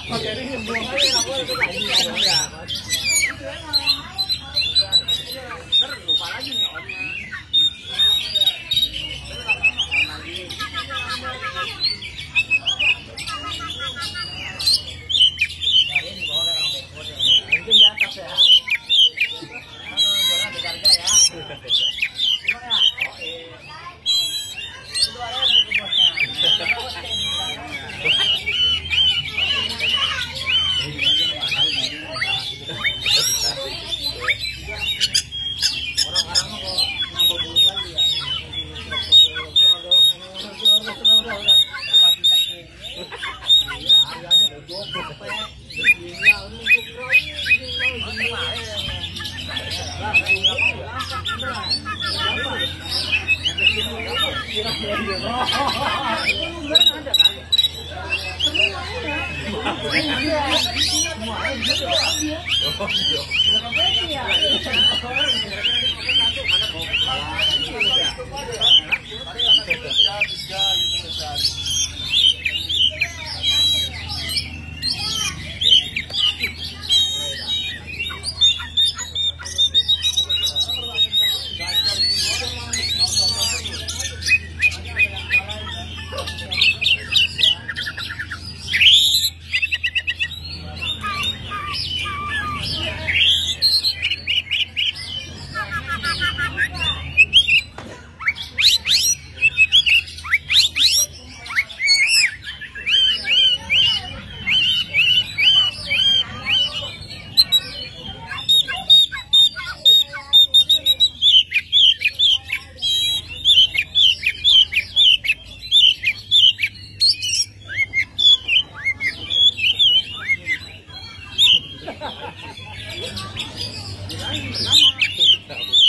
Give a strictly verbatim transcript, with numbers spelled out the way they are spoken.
Lupa lagi nih orangnya. Mungkin di atas ya. Juara ada harga ya. Gimana ya? Oh iya. Itu ada buku bosnya. Orang-orang mah kalau nambah bunga dia. Hahaha.